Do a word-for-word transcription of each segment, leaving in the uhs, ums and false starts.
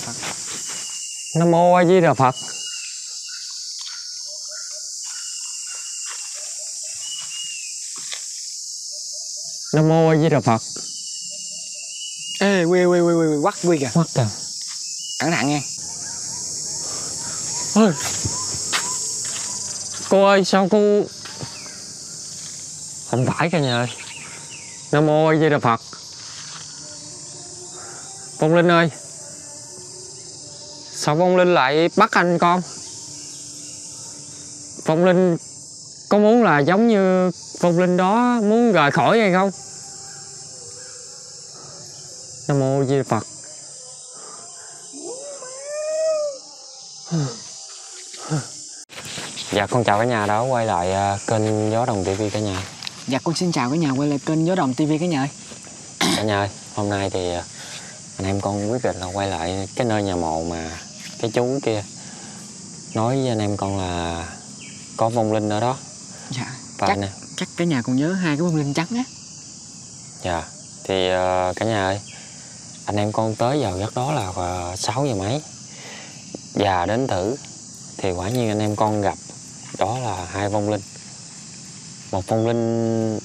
Phật. Nam mô A Di Đà Phật. Nam mô A Di Đà Phật. Ê, quy quy quy quy quắt quy kìa. Quắt kìa. Cẩn thận nha. Ôi. Cô ơi, sao cô... Không phải cả nhà ơi. Nam mô A Di Đà Phật. Vong Linh ơi, sao Vong Linh lại bắt anh con? Vong Linh có muốn là giống như Vong Linh đó muốn rời khỏi hay không? Nam mô A Di Đà Phật. Dạ con chào cả nhà đã quay lại kênh Gió Đồng ti vi cả nhà. Dạ con xin chào cả nhà quay lại kênh Gió Đồng ti vi cả nhà ơi. Cả nhà ơi, hôm nay thì anh em con quyết định là quay lại cái nơi nhà mộ mà cái chú kia nói với anh em con là có vong linh ở đó. Dạ. Và chắc nè, chắc cả nhà còn nhớ hai cái vong linh trắng á. dạ thì uh, cả nhà ơi, anh em con tới vào giấc đó là uh, sáu giờ mấy và đến thử thì quả nhiên anh em con gặp đó là hai vong linh. Một vong linh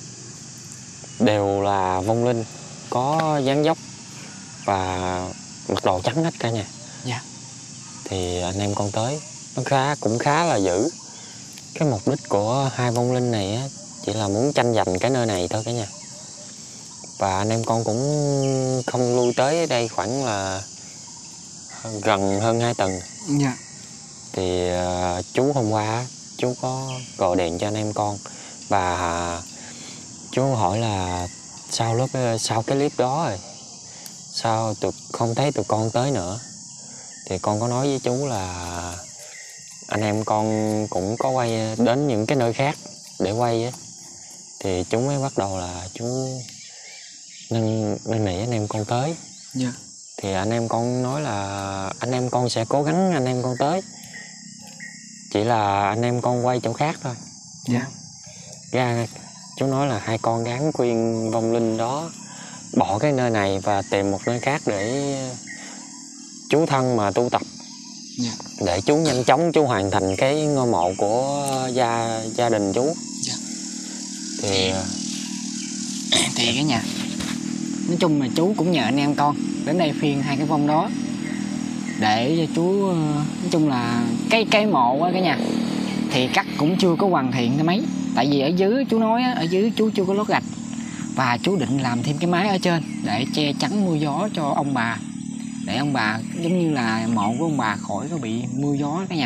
đều là vong linh có dáng dốc và mặc đồ trắng hết cả nhà. Dạ. Thì anh em con tới nó khá cũng khá là dữ. Cái mục đích của hai vong linh này á chỉ là muốn tranh giành cái nơi này thôi cả nhà. Và anh em con cũng không lui tới đây khoảng là gần hơn hai tuần. Dạ. Thì uh, chú hôm qua chú có gọi điện cho anh em con và uh, chú hỏi là sau lúc sau cái clip đó rồi sao tụi không thấy tụi con tới nữa. Thì con có nói với chú là anh em con cũng có quay đến những cái nơi khác để quay á. Thì chú mới bắt đầu là chú năn năn nỉ anh em con tới. Dạ. Thì anh em con nói là anh em con sẽ cố gắng anh em con tới. Chỉ là anh em con quay chỗ khác thôi. Dạ. Ra chú nói là hai con gắng khuyên vong linh đó bỏ cái nơi này và tìm một nơi khác để chú thân mà tu tập. Dạ. Để chú nhanh chóng chú hoàn thành cái ngôi mộ của gia gia đình chú. Dạ. Thì thì cả nhà nói chung là chú cũng nhờ anh em con đến đây phiên hai cái vong đó để cho chú, nói chung là cái cái mộ á cả nhà thì cắt cũng chưa có hoàn thiện tới mấy. Tại vì ở dưới chú nói á, ở dưới chú chưa có lót gạch và chú định làm thêm cái mái ở trên để che chắn mưa gió cho ông bà, để ông bà giống như là mộ của ông bà khỏi có bị mưa gió cả nhà.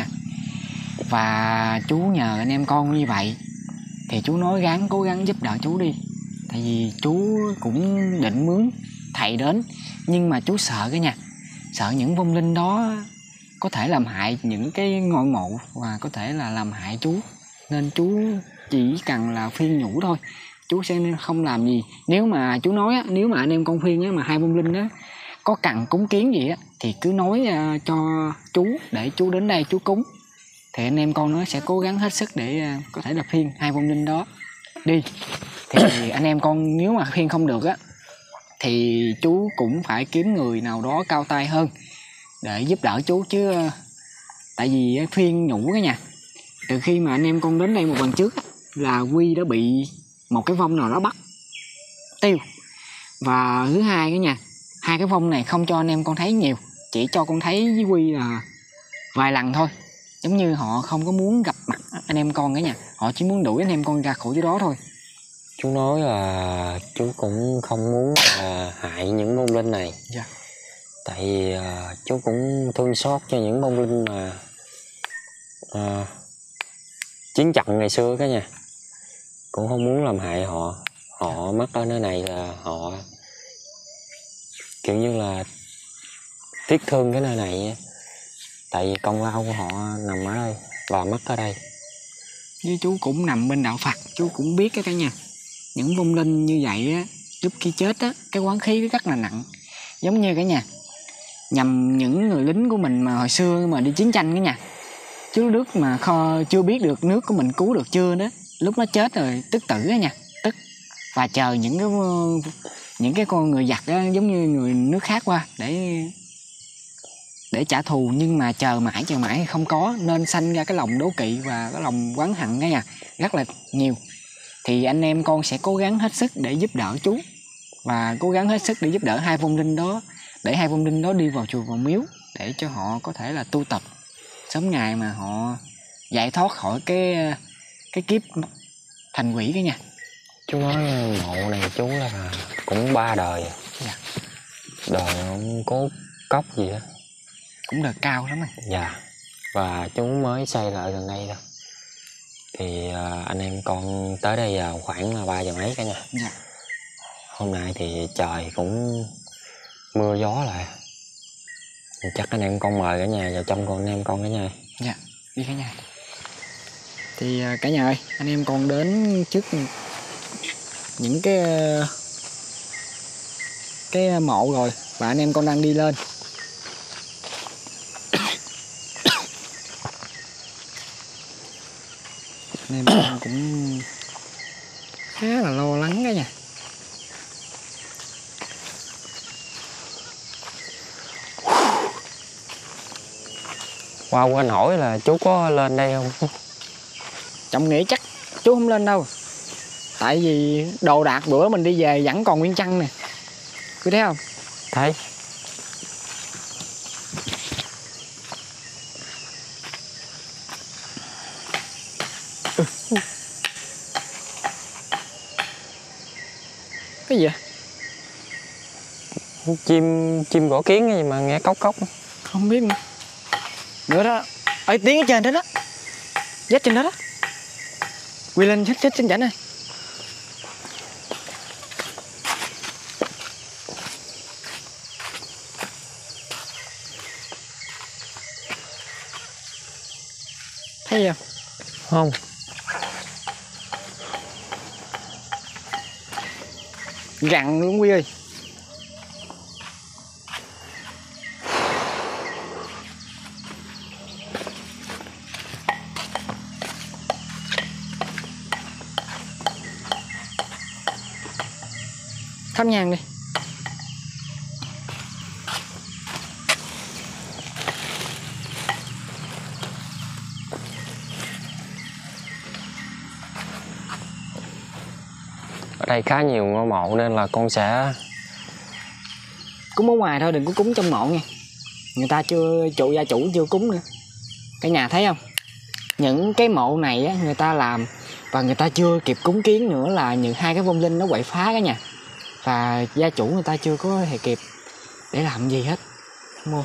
Và chú nhờ anh em con như vậy thì chú nói gắng cố gắng giúp đỡ chú đi. Tại vì chú cũng định mướn thầy đến nhưng mà chú sợ cả nhà, sợ những vong linh đó có thể làm hại những cái ngôi mộ và có thể là làm hại chú, nên chú chỉ cần là khuyên nhủ thôi, chú sẽ không làm gì. Nếu mà chú nói á, nếu mà anh em con khuyên á mà hai vong linh á có cần cúng kiến gì á thì cứ nói uh, cho chú để chú đến đây chú cúng. Thì anh em con nó sẽ cố gắng hết sức để uh, có thể là khuyên hai vong linh đó đi. Thì anh em con nếu mà khuyên không được á thì chú cũng phải kiếm người nào đó cao tay hơn để giúp đỡ chú chứ. Uh, tại vì uh, khuyên nhủ cái nhà, từ khi mà anh em con đến đây một lần trước á, là Quy đã bị một cái vong nào đó bắt tiêu. Và thứ hai cái nhà, hai cái vong này không cho anh em con thấy nhiều, chỉ cho con thấy với Quy là vài lần thôi. Giống như họ không có muốn gặp mặt anh em con cái nhà, họ chỉ muốn đuổi anh em con ra khỏi chỗ đó thôi. chú nói là chú cũng không muốn là hại những vong linh này. Dạ. Tại vì uh, chú cũng thương xót cho những vong linh mà uh, chiến trận ngày xưa cái nha, cũng không muốn làm hại họ. Họ mất ở nơi này là họ kiểu như là tiếc thương cái nơi này, tại vì công lao của họ nằm ở đây và mất ở đây. Với chú cũng nằm bên đạo Phật, chú cũng biết cái cả nhà, những vong linh như vậy á, lúc khi chết á, cái oán khí rất là nặng. Giống như cả nhà, nhằm những người lính của mình mà hồi xưa mà đi chiến tranh cái nhà, chứ nước mà kho chưa biết được nước của mình cứu được chưa đó, lúc nó chết rồi tức tử á nha, tức và chờ những cái những cái con người giặc á, giống như người nước khác qua để để trả thù, nhưng mà chờ mãi chờ mãi không có, nên sanh ra cái lòng đố kỵ và cái lòng oán hận cái nha, rất là nhiều. Thì anh em con sẽ cố gắng hết sức để giúp đỡ chú, và cố gắng hết sức để giúp đỡ hai vong linh đó, để hai vong linh đó đi vào chùa vào miếu, để cho họ có thể là tu tập sớm ngày mà họ giải thoát khỏi cái cái kiếp thành quỷ cái nha. Chú nói mộ này chú là cũng ba đời à. Dạ. Đời ông Cố Cốc gì á. Cũng đời cao lắm anh. Dạ. Và chú mới xây lại gần đây thôi. Thì uh, anh em con tới đây vào khoảng là ba giờ mấy cả nhà. Dạ. Hôm nay thì trời cũng mưa gió lại. Chắc anh em con mời cả nhà vào trong con anh em con cả nhà. Dạ, đi cả nhà. Thì cả nhà ơi, anh em con đến trước những cái cái mộ rồi, và anh em con đang đi lên. Anh em con cũng khá là lo lắng cả nhà. Qua wow, quên hỏi là chú có lên đây không? Trọng nghĩ chắc chú không lên đâu. Tại vì đồ đạc bữa mình đi về vẫn còn nguyên chăng nè. Cứ thấy không? Thấy. Ừ. Cái gì vậy? Chim chim gõ kiến gì mà nghe cốc cốc. Không biết nữa. Nữa đó. Ở tiếng ở trên đó đó. Dết trên đó đó. Quy lên chết chết trên chảnh này. Thấy gì không? Không. Rặn luôn Quy ơi. Thắp nhang đi. Ở đây khá nhiều ngôi mộ nên là con sẽ cúng ở ngoài thôi, đừng có cúng trong mộ nha. Người ta chưa chủ gia chủ chưa cúng nữa. Cả nhà thấy không? Những cái mộ này á, người ta làm và người ta chưa kịp cúng kiến nữa là những hai cái vong linh nó quậy phá cả nhà. Và gia chủ người ta chưa có hề kịp để làm gì hết. Mua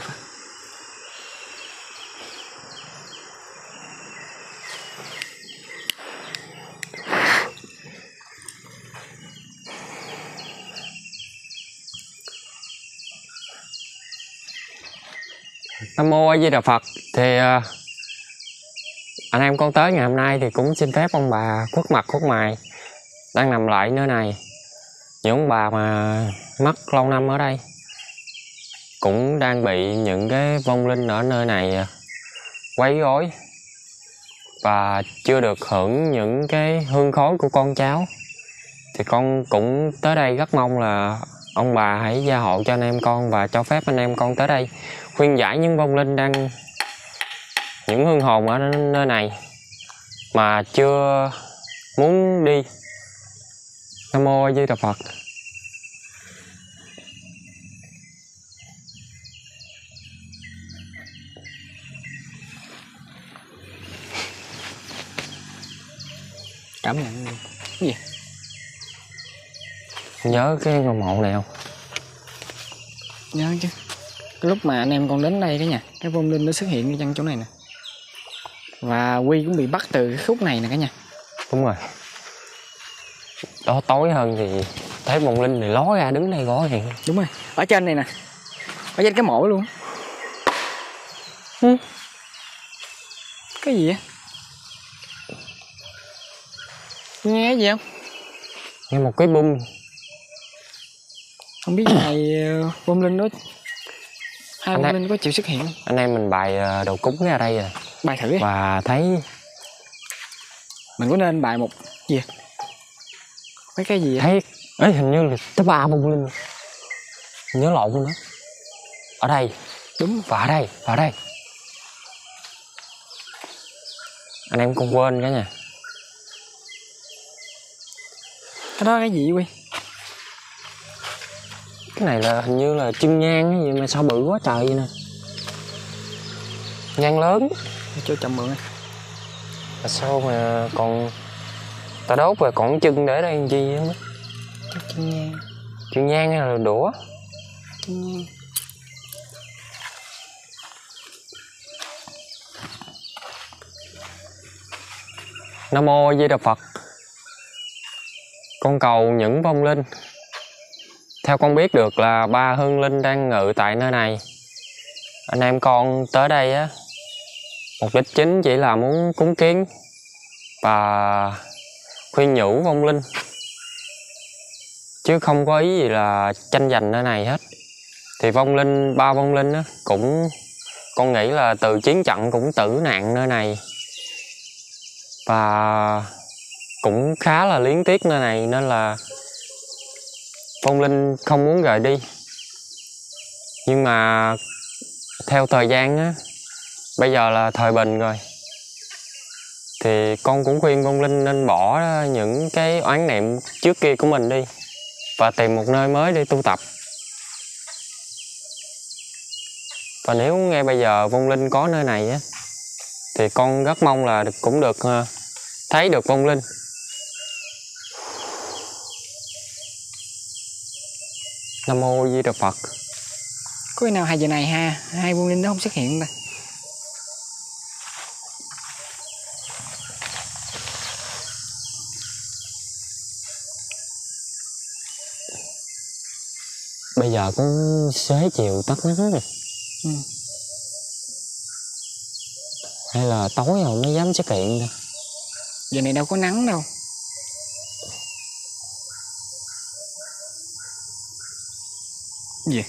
Nam Mô A Di Đà Phật. Thì uh, anh em con tới ngày hôm nay thì cũng xin phép ông bà khuất mặt khuất mày đang nằm lại nơi này. Những ông bà mà mất lâu năm ở đây cũng đang bị những cái vong linh ở nơi này quấy rối và chưa được hưởng những cái hương khói của con cháu. Thì con cũng tới đây rất mong là ông bà hãy gia hộ cho anh em con và cho phép anh em con tới đây khuyên giải những vong linh đang, những hương hồn ở nơi này mà chưa muốn đi. Nam Mô A Di Đà Phật. cảm nhận cái gì? Nhớ cái ngôi mộ này không? Nhớ chứ. Cái lúc mà anh em con đến đây cái nhà, cái vong linh nó xuất hiện ở trong chỗ này nè. Và Quy cũng bị bắt từ cái khúc này nè cả nhà. Đúng rồi. Đó tối hơn thì thấy vong linh này ló ra đứng đây gõ hiện. Đúng rồi. Ở trên này nè. Ở trên cái mộ luôn. Ừ. Cái gì vậy? Nghe cái gì không? Nghe một cái bum. Không biết này vong linh đó, hai vong em, linh có chịu xuất hiện không? Anh em mình bài đồ cúng ra đây rồi. Bài thử đi. Và thấy mình có nên bài một gì? Mấy cái gì vậy? Thấy ấy hình như là tới ba vong linh. Nhớ lộn luôn đó. Ở đây. Đúng. Vào đây, vào đây. Anh em không quên cả nha. Cái đó cái gì Quy? Cái này là hình như là chân nhang hay gì mà sao bự quá trời vậy nè. Nhang lớn. Cho chậm mượn. Mà sao mà còn... Ta đốt rồi còn chân để đây làm chi á? Chân nhang. Chân nhang hay là đũa? Chân nhang. Nam mô A Di Đà Phật. Con cầu những vong linh. Theo con biết được là ba hương linh đang ngự tại nơi này. Anh em con tới đây á, mục đích chính chỉ là muốn cúng kiến và khuyên nhủ vong linh, chứ không có ý gì là tranh giành nơi này hết. Thì vong linh, ba vong linh á, cũng con nghĩ là từ chiến trận cũng tử nạn nơi này và cũng khá là liếng tiếc nơi này, nên là vong linh không muốn rời đi. Nhưng mà theo thời gian á, bây giờ là thời bình rồi, thì con cũng khuyên vong linh nên bỏ những cái oán niệm trước kia của mình đi và tìm một nơi mới để tu tập. Và nếu ngay bây giờ vong linh có nơi này á, thì con rất mong là cũng được thấy được vong linh. Nam mô A Di Đà Phật. Có khi nào hai giờ này ha, hai vong linh nó không xuất hiện ta? Bây giờ cũng xế chiều tắt nắng rồi. Ừ. Hay là tối rồi mới dám xuất hiện đâu. Giờ này đâu có nắng đâu. Gì?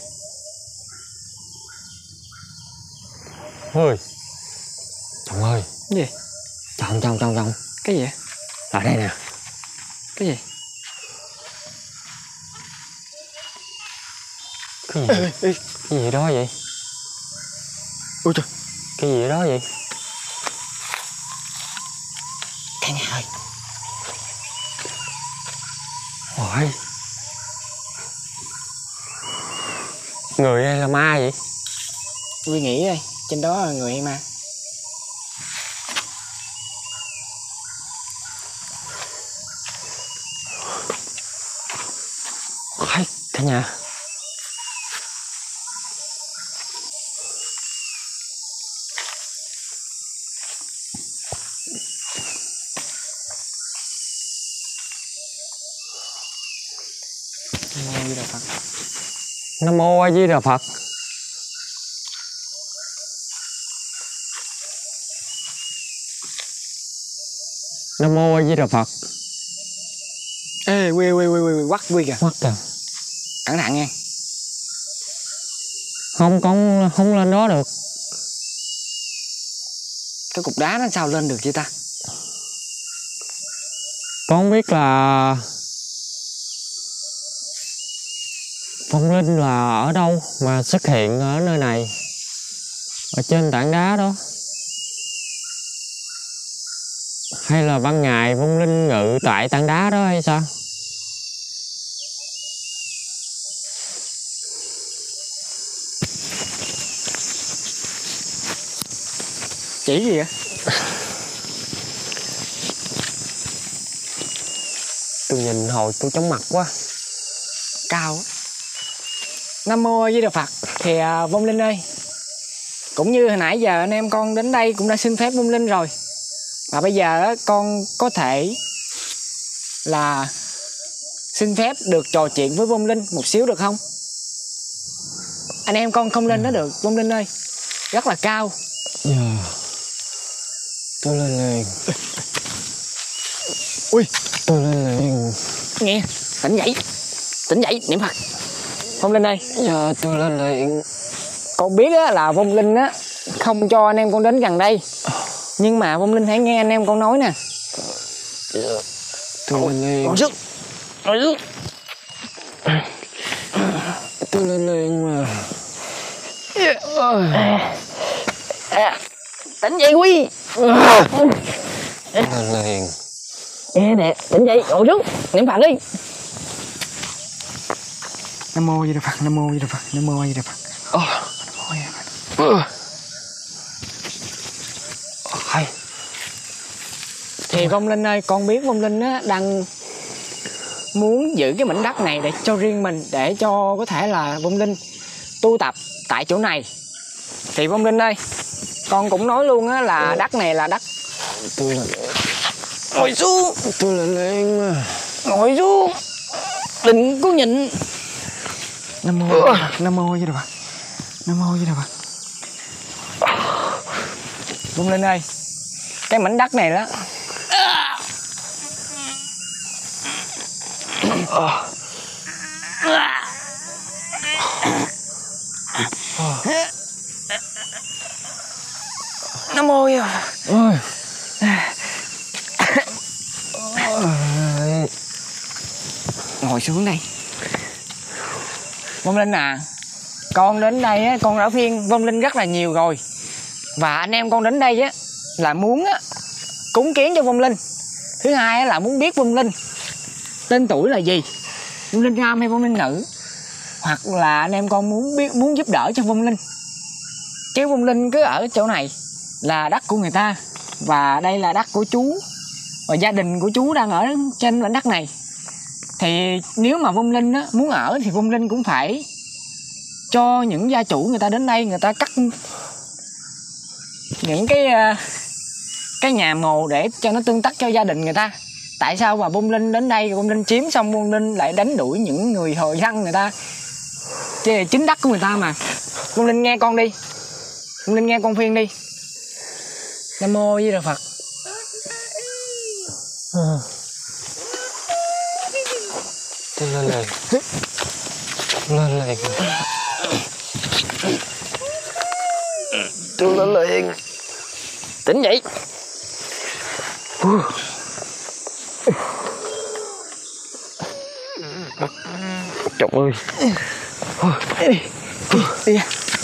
Ơi, chồng ơi. Gì? Chồng, chồng, chồng, chồng. Cái gì? Ở đây nè. Cái gì? Cái gì? Ê, ê. Cái gì đó vậy? Ôi trời. Cái gì đó vậy? Cả nhà ơi. Ôi. Người hay là ma vậy? Quy nghĩ đây, trên đó là người hay ma? Ôi, cả nhà. Nam mô A Di Đà Phật. Nam mô A Di Đà Phật. Nam mô A Di Đà Phật. Ê, Quy, Quy, Quy, Quy, quắt Quy kìa. Quắt kìa. Cẩn thận nha. Không, con không lên đó được. Cái cục đá nó sao lên được vậy ta? Con không biết là vong linh là ở đâu mà xuất hiện ở nơi này, ở trên tảng đá đó. Hay là ban ngày vong linh ngự tại tảng đá đó hay sao? Chỉ gì vậy? Tôi nhìn hồi tôi chóng mặt quá. Cao á. Nam mô A Di Đà Phật. Thì à, vong linh ơi, cũng như hồi nãy giờ anh em con đến đây cũng đã xin phép vong linh rồi. Và bây giờ á, con có thể là xin phép được trò chuyện với vong linh một xíu được không? Anh em con không lên đó được vong linh ơi, rất là cao. Dạ. Tôi lên liền. Ui, tôi lên liền. Nghe, tỉnh dậy, tỉnh dậy, niệm Phật. Vong linh ơi. Dạ, tôi lên liền. Con biết á, là vong linh á không cho anh em con đến gần đây, nhưng mà vong linh hãy nghe anh em con nói nè. Dạ, tôi lên liền. Còn sức, còn sức. Tôi lên liền mà. À, tỉnh dậy Quy. Lên liền. Ê nè, tỉnh dậy, ngồi xuống, niệm Phật đi. Nam mô Di Đà Phật, Nam mô Di Đà Phật, Nam mô Di Đà Phật. Nam mô Di Đà Phật. Hay. Thì Vong Linh ơi, con biết Vong Linh á đang muốn giữ cái mảnh đất này để cho riêng mình, để cho có thể là Vong Linh tu tập tại chỗ này. Thì Vong Linh ơi, con cũng nói luôn á là đất này là đất. Tôi là Ngồi xuống. tôi là Liên mà. Ngồi xuống. Đừng có nhịn. Nam mô Di Đà Phật, Nam mô Di Đà Phật, Nam mô Di Đà Phật. Vong Linh ơi, cái mảnh đất này đó Nam mô Di Đà Phật. Ôi. Ngồi xuống đây. Vong Linh à, con đến đây á, con đã phiên Vong Linh rất là nhiều rồi. Và anh em con đến đây á là muốn á cúng kiến cho Vong Linh. Thứ hai á là muốn biết Vong Linh tên tuổi là gì, Vong Linh nam hay Vong Linh nữ, hoặc là anh em con muốn biết muốn giúp đỡ cho Vong Linh. Chứ Vong Linh cứ ở chỗ này là đất của người ta, và đây là đất của chú, và gia đình của chú đang ở trên mảnh đất này. Thì nếu mà Vong Linh á, muốn ở thì Vong Linh cũng phải cho những gia chủ người ta đến đây, người ta cắt những cái cái nhà mồ để cho nó tương tác cho gia đình người ta. Tại sao mà Vong Linh đến đây, Vong Linh chiếm xong Vong Linh lại đánh đuổi những người hồi dân người ta, chứ chính đất của người ta mà. Vong Linh nghe con đi, Vong Linh nghe con phiên đi. Nam mô Di Đà Phật. Tôi lên liền. Lên liền. Tôi lên liền. Tỉnh dậy. Trọng ơi. Đi đi. Đi.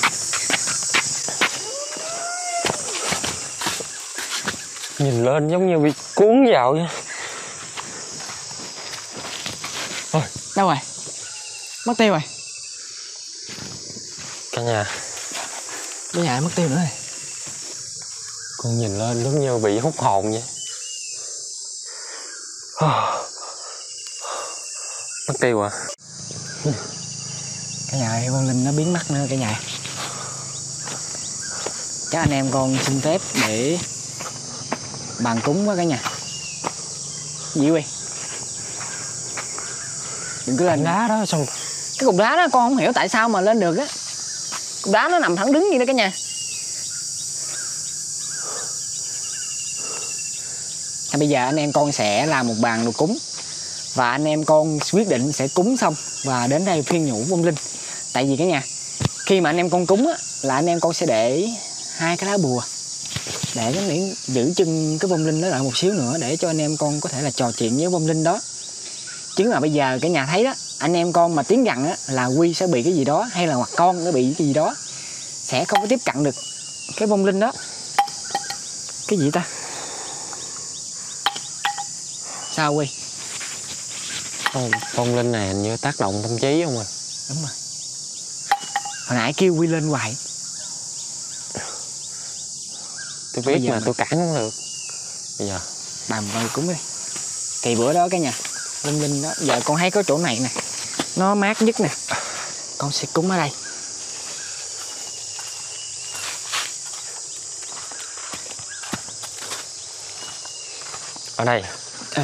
Nhìn lên giống như bị cuốn vào vậy. Thôi. Đâu rồi? Mất tiêu rồi. Cả nhà. Bây giờ mất tiêu nữa rồi. Con nhìn lên giống như bị hút hồn vậy. Mất tiêu à? Cả nhà ơi, Vong Linh nó biến mất nữa cả nhà. Chắc anh em con xin phép để bàn cúng quá cả nhà. Gì vậy? Đừng cứ lên đá đó xong. Cái cục đá đó con không hiểu tại sao mà lên được á. Cục đá nó nằm thẳng đứng vậy đó cả nhà. À, bây giờ anh em con sẽ làm một bàn đồ cúng. Và anh em con quyết định sẽ cúng xong và đến đây phiên nhủ Vong Linh. Tại vì cả nhà, khi mà anh em con cúng á, là anh em con sẽ để hai cái lá bùa để giống để giữ chân cái Vong Linh đó lại một xíu nữa, để cho anh em con có thể là trò chuyện với Vong Linh đó. Chứ mà bây giờ cả nhà thấy đó, anh em con mà tiến gần á là Quy sẽ bị cái gì đó, hay là hoặc con nó bị cái gì đó, sẽ không có tiếp cận được cái Vong Linh đó. Cái gì ta? Sao Quy? Vong, vong linh này hình như tác động tâm trí không à? Đúng rồi. Hồi nãy kêu Quy lên hoài. Tôi biết mà mình... tôi cản không được. Bây giờ bà mình cúng đi. Thì bữa đó cả nhà, Vong Linh đó, giờ con thấy có chỗ này nè, nó mát nhất nè, con sẽ cúng ở đây. ở đây À.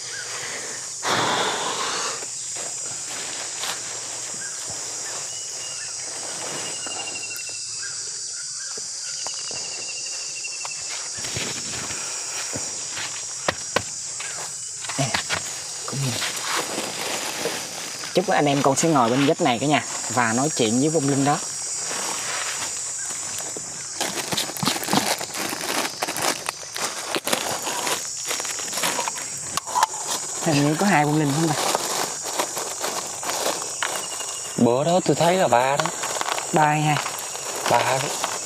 Chúc anh em con sẽ ngồi bên vách này cả nhà và nói chuyện với Vong Linh đó. Hình như có hai Vong Linh không ta? Bữa đó tôi thấy là ba đó. Ba hay hai? Ba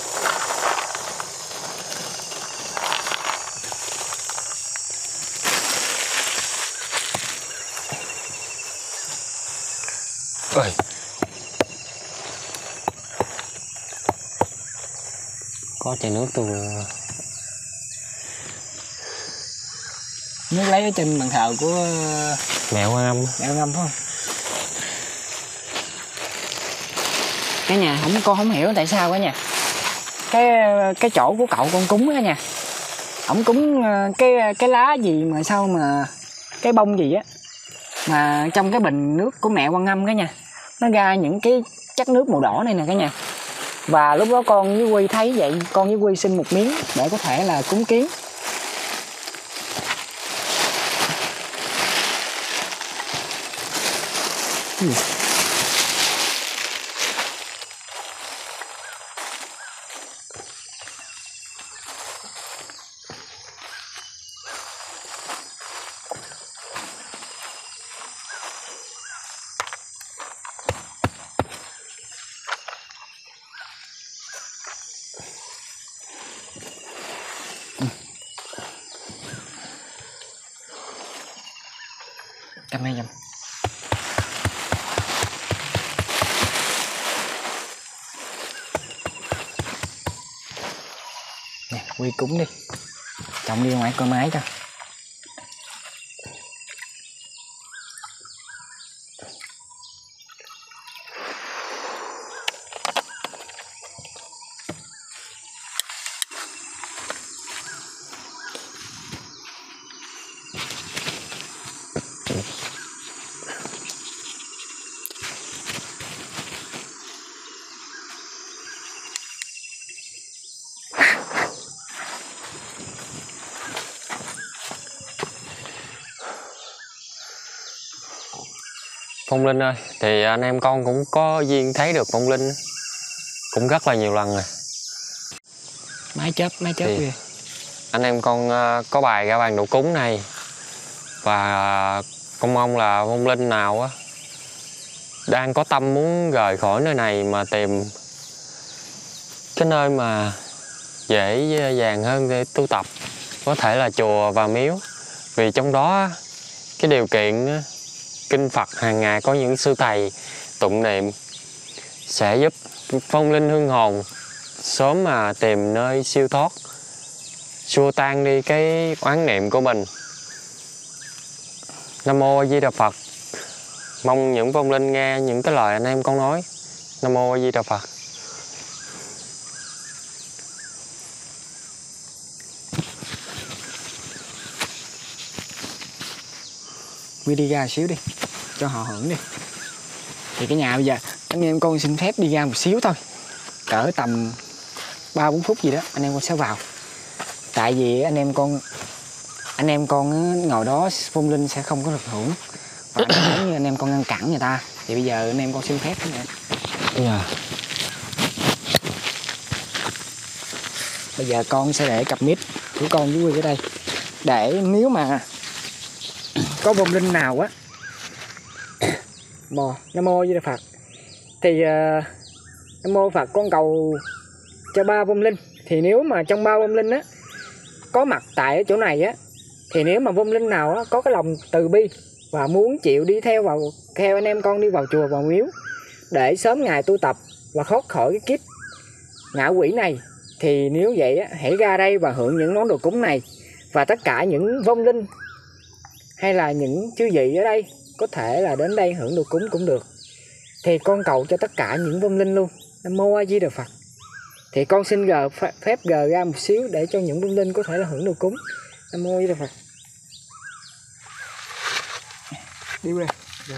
ơi, có chai nước tôi Nước lấy ở trên bàn thờ của mẹ Quan Âm. mẹ Quan Âm phải không? Cái nhà không, con không hiểu tại sao cả nhà. Cái cái chỗ của cậu con cúng á nha. Ổng cúng cái cái lá gì mà sao mà cái bông gì á mà trong cái bình nước của mẹ Quan Âm cả nhà, nó ra những cái chất nước màu đỏ này nè cả nhà. Và lúc đó con với Quy thấy vậy, con với Quy xin một miếng để có thể là cúng kiến. Ừ. Cầm đây giùm. Nè, Quy cúng đi. Chồng đi ngoài coi máy cho. Phong linh ơi, thì anh em con cũng có duyên thấy được phong linh cũng rất là nhiều lần rồi. Máy chớp, máy chớp Thì kìa. anh em con có bài ra bàn độ cúng này, và con mong là phong linh nào á đang có tâm muốn rời khỏi nơi này mà tìm cái nơi mà dễ dàng hơn để tu tập, có thể là chùa và miếu. Vì trong đó cái điều kiện kinh Phật hàng ngày có những sư thầy tụng niệm sẽ giúp phong linh hương hồn sớm mà tìm nơi siêu thoát, xua tan đi cái oán niệm của mình. Nam mô A Di Đà Phật. Mong những phong linh nghe những cái lời anh em con nói. Nam mô A Di Đà Phật. Quy đi ra xíu đi cho họ hưởng đi. Thì cái nhà bây giờ anh em con xin phép đi ra một xíu thôi, cỡ tầm ba bốn phút gì đó anh em con sẽ vào. Tại vì anh em con anh em con ngồi đó phong linh sẽ không có được hưởng, và nếu như anh em con ngăn cản người ta thì bây giờ anh em con xin phép thế này. Yeah. Bây giờ con sẽ để cặp mic của con với Quy ở đây, để nếu mà có vong linh nào á mò Nam mô Di Đà Phật thì uh, Nam mô Phật con cầu cho ba vong linh. Thì nếu mà trong ba vong linh á có mặt tại ở chỗ này á, thì nếu mà vong linh nào á có cái lòng từ bi và muốn chịu đi theo vào theo anh em con đi vào chùa vào miếu để sớm ngày tu tập và thoát khỏi cái kiếp ngạ quỷ này, thì nếu vậy á, hãy ra đây và hưởng những món đồ cúng này. Và tất cả những vong linh hay là những chư vị ở đây có thể là đến đây hưởng đồ cúng cũng được. Thì con cầu cho tất cả những vong linh luôn. Nam mô A Di Đà Phật. Thì con xin gờ phép gờ ra một xíu để cho những vong linh có thể là hưởng đồ cúng. Nam mô A Di Đà Phật. Đi đây. Rồi.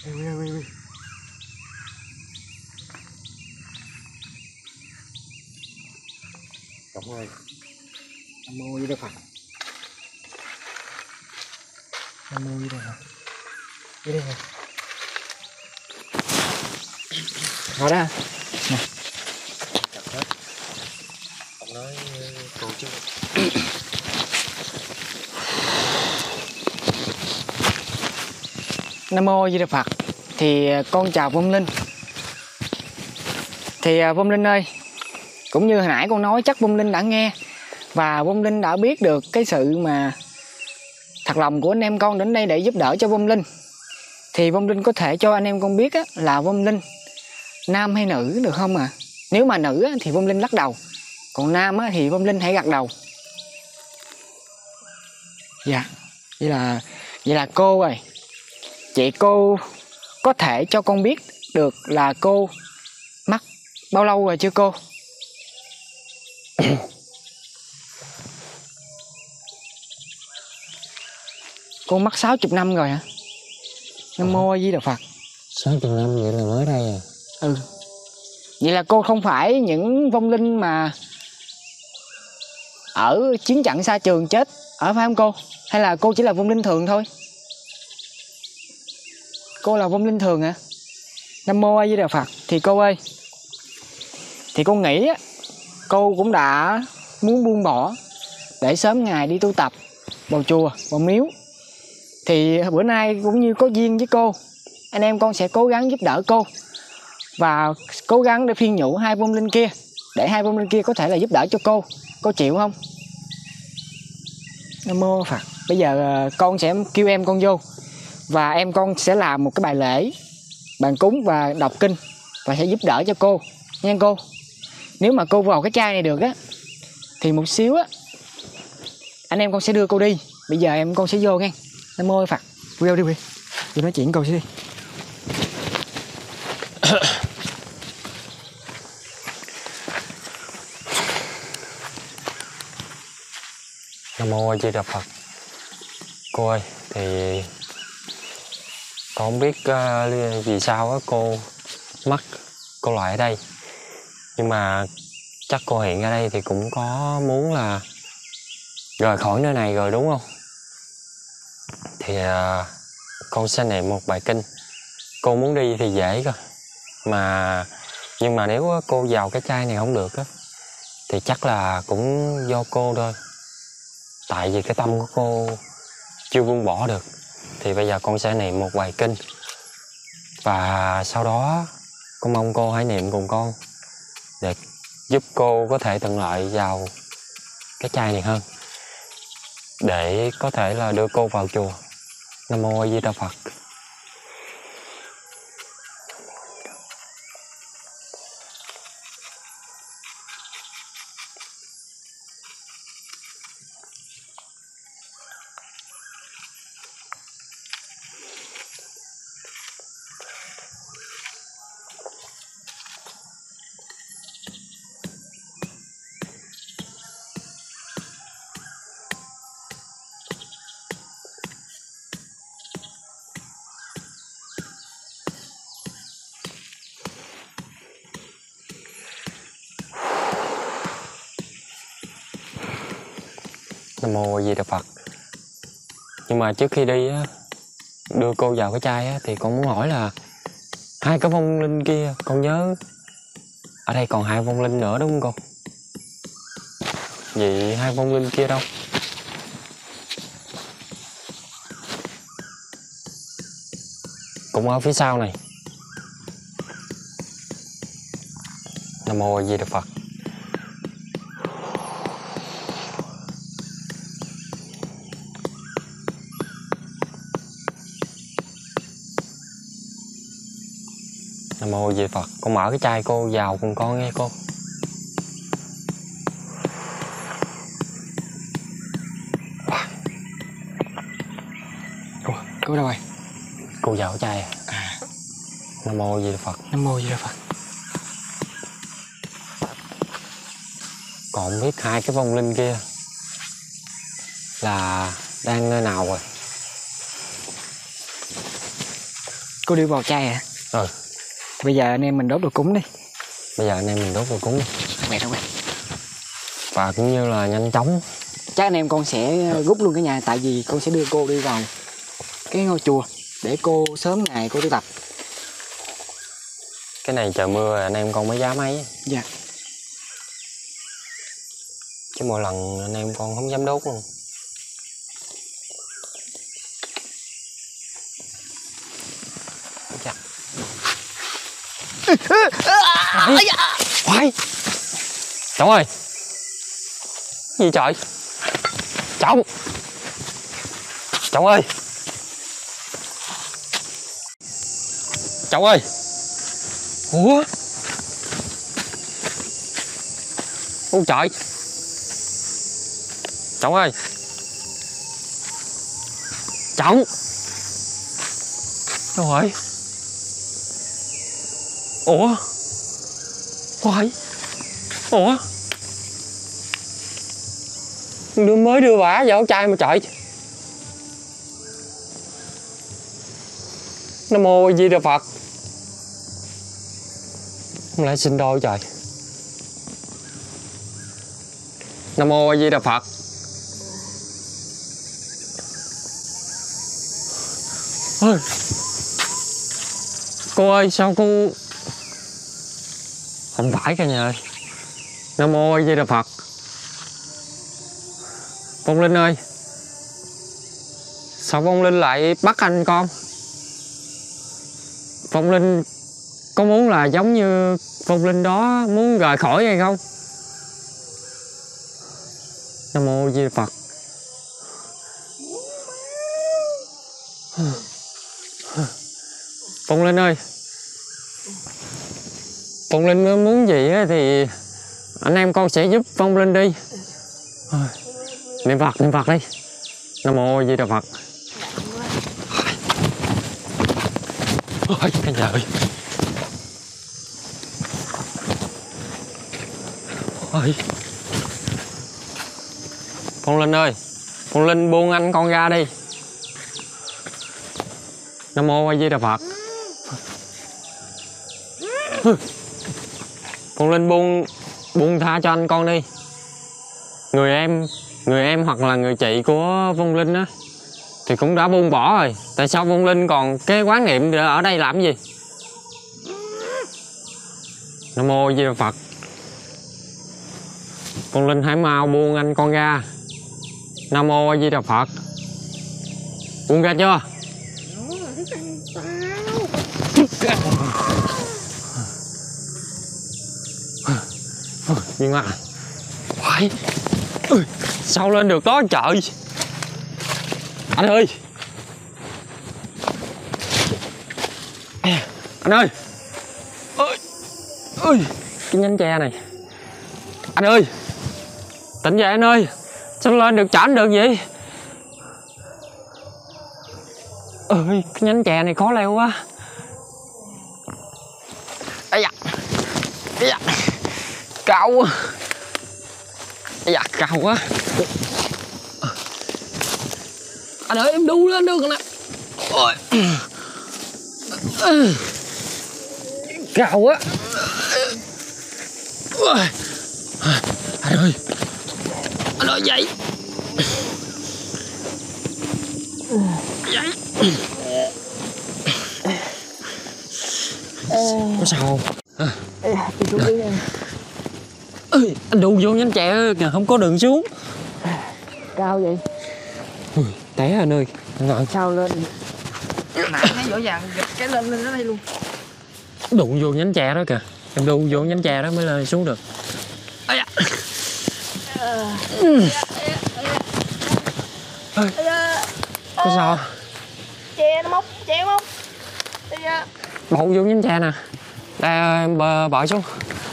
Ui, ui, ui, ui. Đúng rồi. Nam mô Di Đà Phật. Nam mô Di Đà Phật. Đi đây nè. Ngồi đó. Nè. Chặt hết. Ông nói cô chứ. Nam mô Di Đà Phật. Thì con chào Vong Linh. Thì Vong Linh ơi, cũng như hồi nãy con nói chắc Vong Linh đã nghe và Vong Linh đã biết được cái sự mà thật lòng của anh em con đến đây để giúp đỡ cho Vong Linh. Thì Vong Linh có thể cho anh em con biết á, là Vong Linh nam hay nữ được không à? Nếu mà nữ á, thì Vong Linh lắc đầu, còn nam á, thì Vong Linh hãy gật đầu. Dạ, vậy là vậy là cô ơi, chị cô có thể cho con biết được là cô mắc bao lâu rồi chưa cô? Cô mắc sáu mươi năm rồi hả? Nam mô A Di Đà Phật. Sáu chục năm vậy là mới đây à? Ừ. Vậy là cô không phải những vong linh mà ở chiến trận xa trường chết ở phải không cô? Hay là cô chỉ là vong linh thường thôi? Cô là vong linh thường hả? Nam mô A Di Đà Phật. Thì cô ơi, thì cô nghĩ á, cô cũng đã muốn buông bỏ để sớm ngày đi tu tập vào chùa, vào miếu. Thì bữa nay cũng như có duyên với cô, anh em con sẽ cố gắng giúp đỡ cô và cố gắng để phiên nhủ hai vong linh kia, để hai vong linh kia có thể là giúp đỡ cho cô. Cô chịu không? Nam mô Phật. Bây giờ con sẽ kêu em con vô và em con sẽ làm một cái bài lễ, bàn cúng và đọc kinh và sẽ giúp đỡ cho cô nha cô. Nếu mà cô vào cái chai này được á thì một xíu á anh em con sẽ đưa cô đi. Bây giờ em con sẽ vô nghe. Nam mô Phật. Vô đi, vô nói chuyện cô sẽ đi. Nam mô A Di Đà Phật. Cô ơi, thì con không biết uh, vì sao á cô mắc cô lại ở đây, nhưng mà chắc cô hiện ở đây thì cũng có muốn là rời khỏi nơi này rồi đúng không? Thì uh, con sẽ niệm một bài kinh. Cô muốn đi thì dễ cơ, mà nhưng mà nếu cô vào cái chai này không được á thì chắc là cũng do cô thôi. Tại vì cái tâm của cô chưa buông bỏ được. Thì bây giờ con sẽ niệm một bài kinh, và sau đó con mong cô hãy niệm cùng con để giúp cô có thể thuận lợi vào cái chai này hơn, để có thể là đưa cô vào chùa. Nam mô A Di Đà Phật. Nam mô A Di Đà Phật. Nhưng mà trước khi đi á, đưa cô vào cái chai á, thì con muốn hỏi là hai cái vong linh kia, con nhớ ở đây còn hai vong linh nữa đúng không cô? Vậy hai vong linh kia đâu? Cũng ở phía sau này. Nam mô A Di Đà Phật. Nam mô A Di Đà Phật. Con mở cái chai cô vào cùng con nghe cô. Cô, cô đâu rồi? Cô vào cái chai à? À. Nam mô A Di Đà Phật. Nam mô A Di Đà Phật. Còn không biết hai cái vong linh kia là đang nơi nào rồi? Cô đi vào chai à? Ừ. Thì bây giờ anh em mình đốt đồ cúng đi. Bây giờ anh em mình đốt đồ cúng. Mẹ đâu mẹ. Và cũng như là nhanh chóng. Chắc anh em con sẽ rút luôn cái nhà. Tại vì con sẽ đưa cô đi vào cái ngôi chùa để cô sớm ngày cô đi tập. Cái này trời mưa anh em con mới dám ấy. Dạ. Chứ mỗi lần anh em con không dám đốt luôn. Dạ. Khoai. Trọng ơi. Gì trời. Trọng. Trọng ơi. Trọng ơi. Ủa. Ôi trời. Trọng ơi. Trọng. Đâu rồi? Ủa. Ôi. Ủa. Đứa mới đưa bả vào trai mà trời. Nam mô A Di Đà Phật. Không lẽ sinh đôi trời. Nam mô A Di Đà Phật. Ôi. Cô ơi sao cô. Không phải cả nhà ơi. Nam mô A Di Đà Phật. Phong Linh ơi. Sao Phong Linh lại bắt anh con? Phong Linh có muốn là giống như Phong Linh đó muốn rời khỏi hay không? Nam mô A Di Đà Phật. Phong Linh ơi. Phong Linh muốn gì thì anh em con sẽ giúp Phong Linh đi. Niệm Phật, niệm Phật đi. Nam mô A Di Đà Phật. Ôi, cái nhà ơi. Ôi. Phong Linh ơi. Phong Linh buông anh con ra đi. Nam mô A Di Đà Phật. Phong Linh buông buông tha cho anh con đi. Người em người em hoặc là người chị của Phong Linh á thì cũng đã buông bỏ rồi. Tại sao Phong Linh còn cái quán niệm ở đây làm gì? Nam mô A Di Đà Phật. Phong Linh hãy mau buông anh con ra. Nam mô A Di Đà Phật. Buông ra chưa? Nhưng mà phải. Sao lên được đó trời. Anh ơi. Anh ơi. Ơi. Ơi. Cái nhánh tre này. Anh ơi. Tỉnh dậy anh ơi. Sao lên được chảnh được vậy? Ơi. Cái nhánh tre này khó leo quá. Ây da. Ây da. Cao quá. Ây da cao quá. Anh ơi em đu lên được nè. Ôi. Cao quá. Anh ơi. Anh ơi dậy. Dậy. Có sao không? À. Đi xuống dưới em. Ơi, anh đu vô nhánh tre kìa, không có đường xuống. Cao vậy? Ui, té anh ơi. Anh sao lên? Nãy thấy rõ ràng giật cái lên lên đó đây luôn. Đụng vô nhánh tre đó kìa. Em đu vô nhánh tre đó mới lên xuống được. Ây da. Ừ. Ơi. Có sao? Tre nó móc, tre móc. Bậu vô nhánh tre nè. Đây em bợ xuống.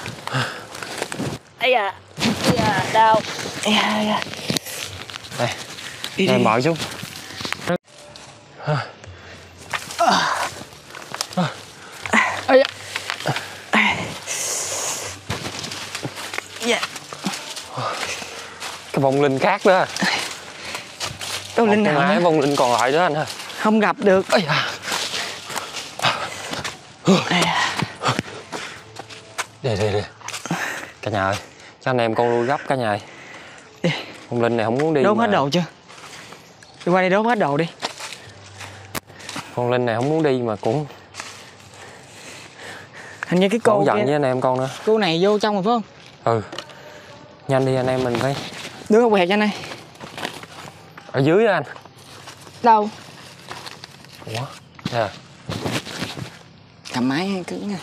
Ây da. Ây da, đau. Ây da, ây da. Đây. Đi em bợ xuống. Ây da. Dạ. Cái vong linh khác đó. Cái linh nào? Cái vong linh còn lại đó anh ơi. Không gặp được. Ây da. Đi đi đi. Cả nhà ơi, cho anh em con lui gấp cả nhà ơi. Đi. Con Linh này không muốn đi. Đốt mà... hết đồ chưa? Đi qua đây đốt hết đồ đi. Con Linh này không muốn đi mà cũng Hình như cái cô Cô giận kia, với anh em con nữa. cô này vô trong rồi phải không? Ừ. Nhanh đi anh em mình phải. Đưa con quẹt cho anh ơi. Ở dưới á anh. Đâu? Ủa? Nè. Cầm máy cứng nha.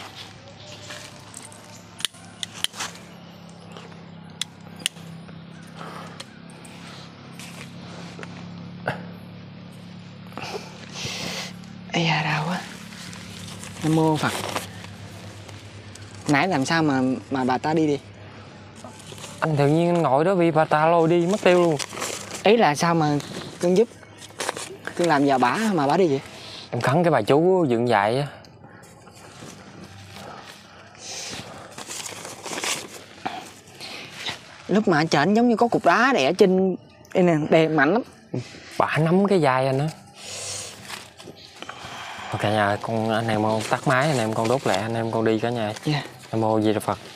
Ây da đau quá. Nam mô Phật. Nãy làm sao mà mà bà ta đi đi? Anh tự nhiên anh ngồi đó bị bà ta lôi đi mất tiêu luôn. Ý là sao mà cưng giúp? Cưng làm giờ bả mà bả đi vậy? Em cắn cái bà chú dựng dạy á. Lúc mà chảnh giống như có cục đá đè ở trên đây nè, đè mạnh lắm. Bà nắm cái vai anh á. Cả nhà con anh em con tắt máy, anh em con đốt lại, anh em con đi cả nhà. Dạ. Nam mô Di Đà Phật.